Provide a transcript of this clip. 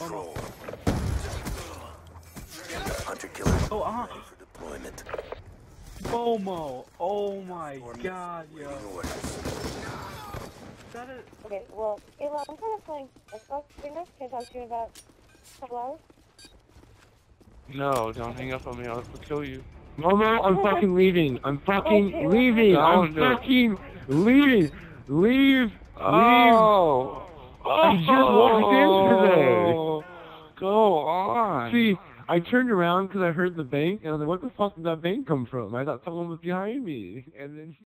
Control. Hunter killer. Oh, Ready for deployment. Momo. Oh my god, yo. That is... Okay, well, Ava, I'm kind of playing Xbox right now. Can I talk to you about a couple hours? No, don't hang up on me. I'll kill you. Momo, I'm fucking leaving. I'm fucking leaving. I'm fucking leaving. Leave. Oh. I just walked in today. Go on. See, I turned around because I heard the bank, and I was like, what the fuck did that bank come from? I thought someone was behind me. And then...